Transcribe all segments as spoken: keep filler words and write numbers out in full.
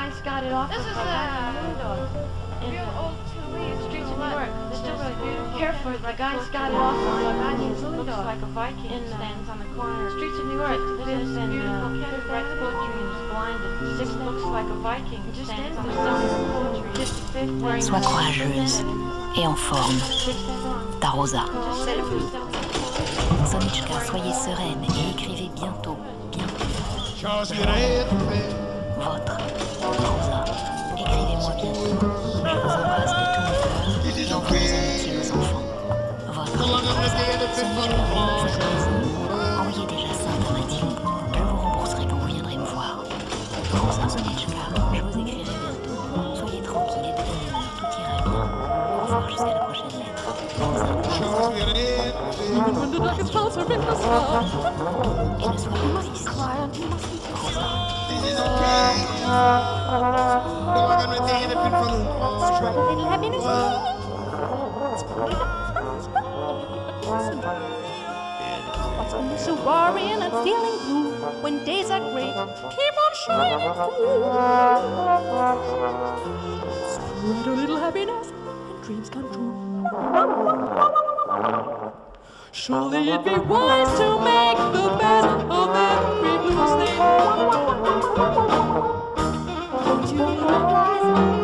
guys got it off This of is a guy a in Moondog. In real the old two-leaf streets of New lot. York. This Still is really beautiful. Hereford, the guys got it off of a guy named Looks Moondog. like a Viking in uh, stands on the corner. streets of New York. This Lives is in beautiful uh, kid who writes poetry and is blinded. Six Looks like a Viking Just stands on ended the corner of uh, poetry. fifty-fifth wearing Sois courageuse et en forme. Ta Rosa. Sonichka, soyez sereine et écrivez bientôt, bientôt. Votre Rosa. Écrivez-moi bientôt. Je vous embrasse de tout mon cœur et envoie mes amitiés aux enfants. Votre Rosa. Sonichka, votre maison. Envoyez déjà ça à Mathilde. Je vous rembourserai quand vous viendrez me voir. Rosa, Sonichka, je vous écrirai bientôt. Soyez tranquille et de bonne humeur, tout ira bien. Au revoir jusqu'à la prochaine lettre. Rosa. Even when the darkest clouds are in the sky. Et ne sois pas triste. Rosa. Little happiness. What's when you're so worrying and feeling blue? When days are great, keep on shining through. Spread a little happiness and dreams come true. Surely it'd be wise to make the best of every blue thing. Don't you realize?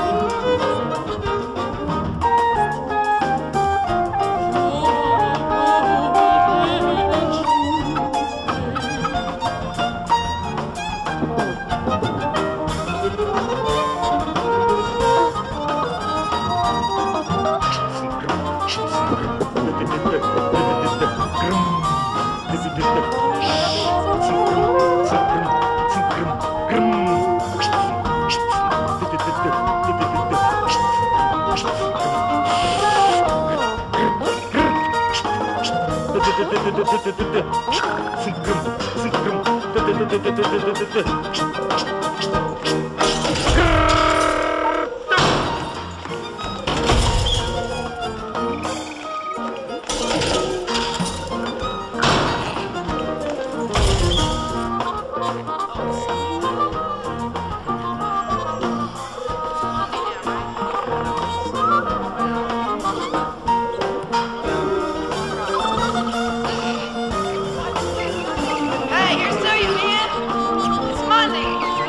Hey, here's to you, man. It's Monday.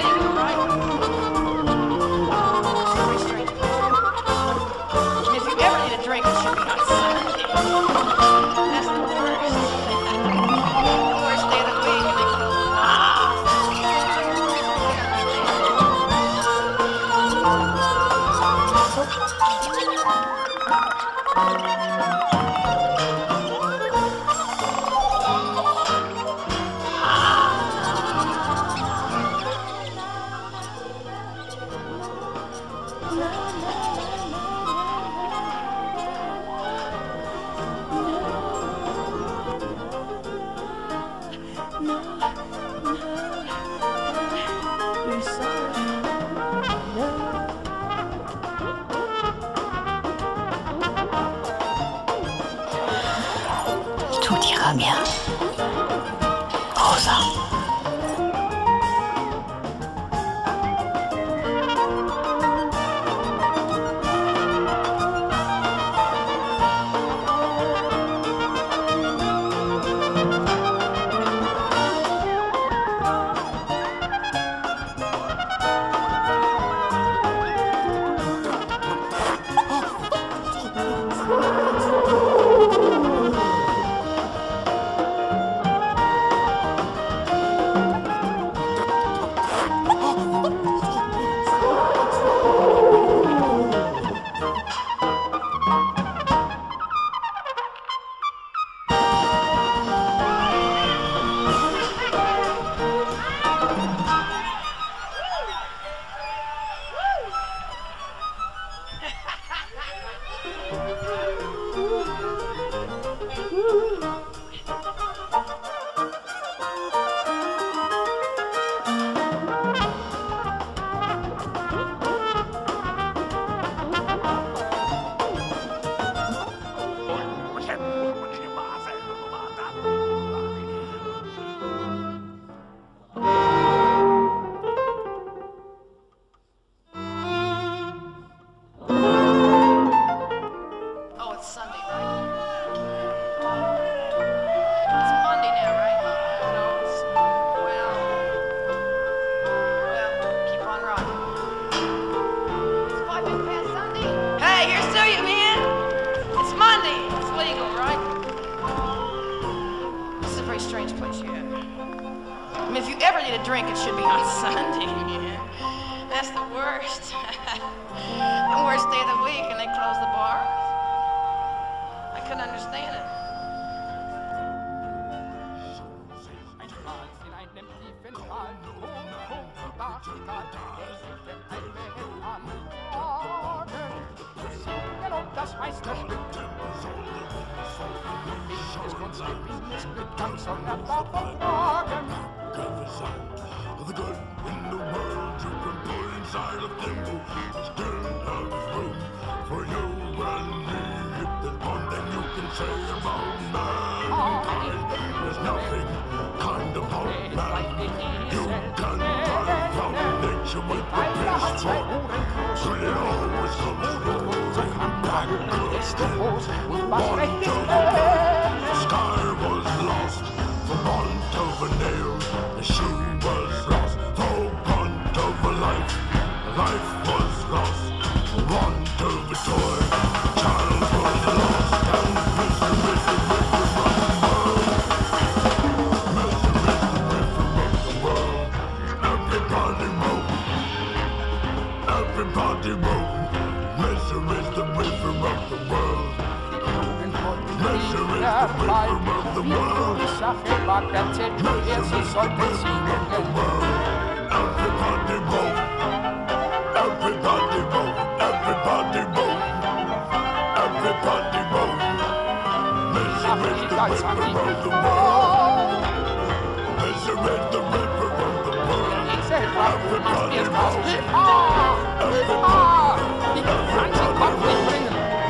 If you ever need a drink, it should be on Sunday. That's the worst. Worst day of the week. Tout ira bien. Rosa. this place yet. I mean, if you ever need a drink, it should be on Sunday. That's the worst. The worst day of the week, and they close the bar. I couldn't understand it. The good in the world you can put inside a thimble. Still have room for you and me. If there's one thing you can say about mankind, there's nothing kind about man. You can drive out nature with the pitchfork, but it always comes rolling back to the stone. Want of a bird, the sky was lost. For want of a nail, the shoe was lost. For want of a life, life was lost. For want of a toy, child was lost. And misery is the river of the world. Misery is the river of the world. Everybody move. Everybody move. Misery is the river of the world. Misery is the river of the world. Everybody vote, everybody vote, everybody vote, everybody vote. Misery is the river of the world. Misery is the river of the world. Everybody vote, everybody, everybody vote.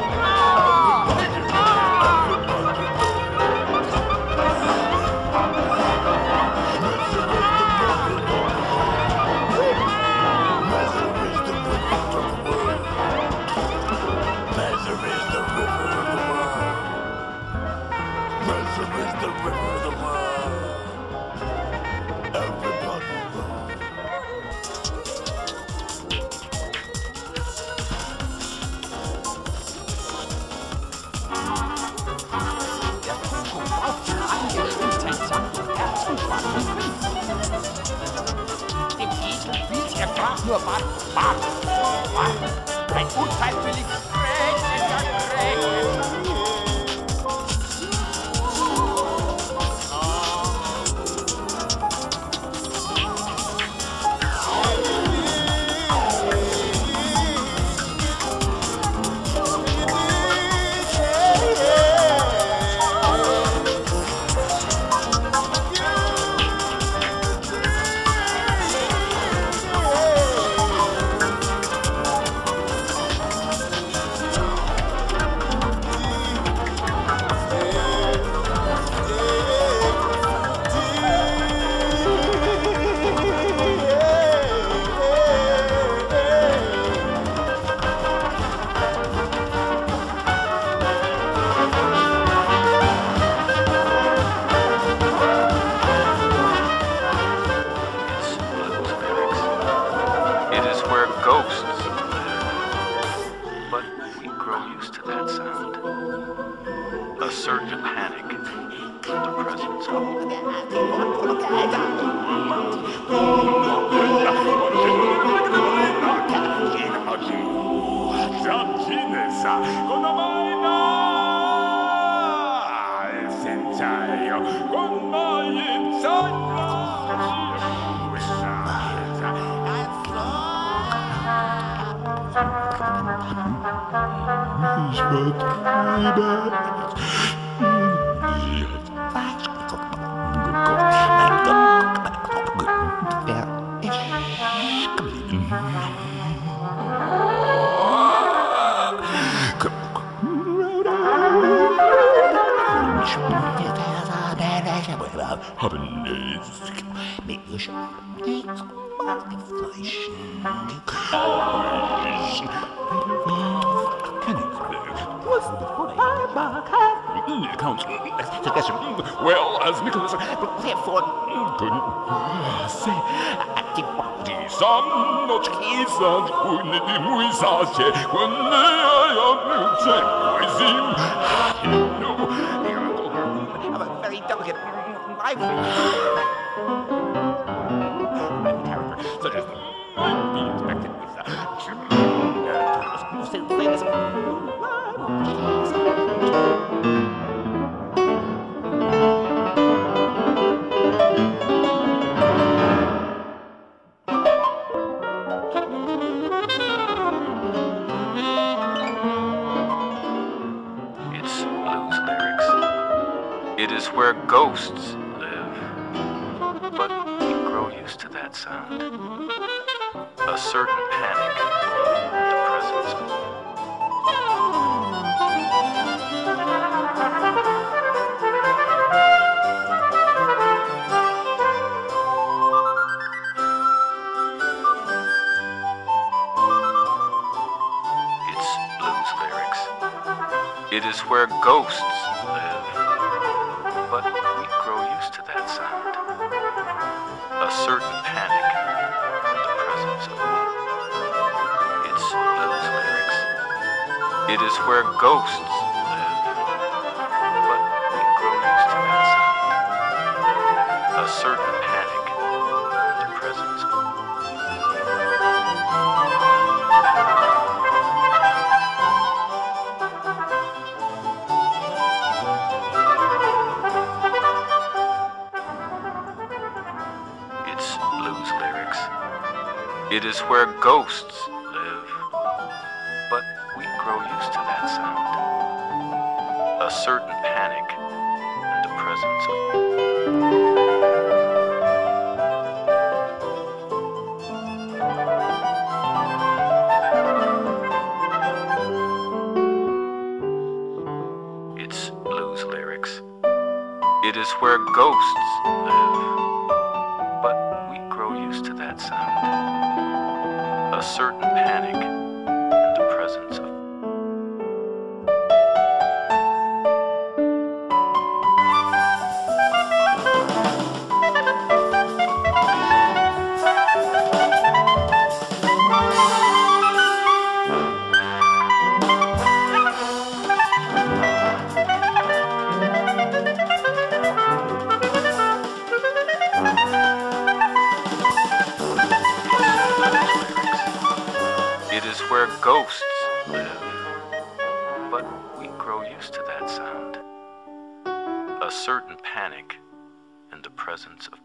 Nur Bad, Bad, Bad. Ein unfreiwilliges Recht, Well, as Nicholas, but therefore couldn't say antibody some noczki zadwójny i mój zacie, when I am saying, I'm a very delicate lively. Many characters, such as the might be expected with the still famous. It is where ghosts live, but we grow used to that sound. A certain panic in the presence of. It's blues lyrics. It is where ghosts live, but we grow used to that sound. A certain panic in the presence of. It's blues lyrics. It is where ghosts live, but we grow used to that sound. A certain panic in the presence of. Blues lyrics. It is where ghosts live, but we grow used to that sound. A certain panic in the presence of. It's blues lyrics. It is where ghosts live, but we grow used to that sound. A certain panic in the presence of. It is where ghosts live, but we grow used to that sound. A certain panic in the presence of.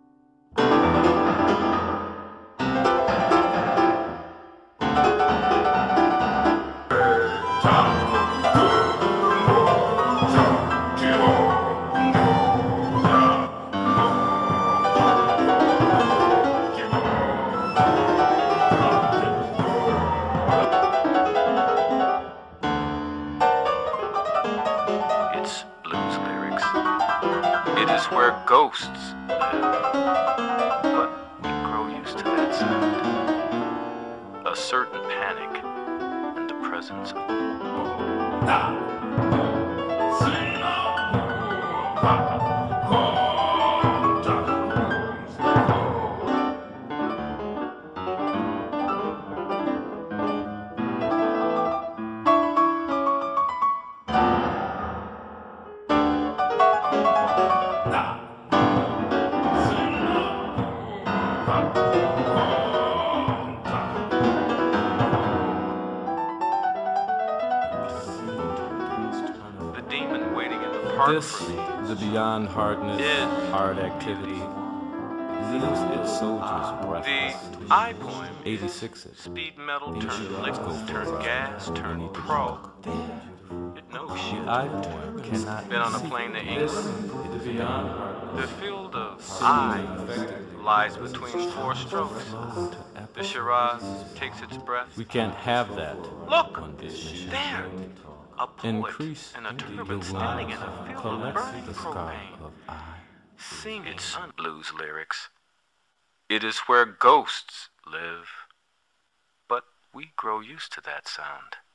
It's blues lyrics. It is where ghosts live, but we grow used to that sound. A certain panic in the presence of. The demon waiting in the park This, for me the beyond hardness, is hard activity, leaves its soldiers the breathless. I poem. eighty-sixes. Speed metal, Ancient turn let's go liquid, for turn a ride. gas, We turn need to pro. talk. It knows shit. The I poem cannot Been on a see. plane to This, England. the beyond hardness, The field of I lies between four strokes. The Shiraz takes its breath. we can't have that. Look! on this mission. There! A poet Increase in a the turban standing in a wild, field of collect burning the scar propane. of I. Singing its blues lyrics. It is where ghosts live, but we grow used to that sound.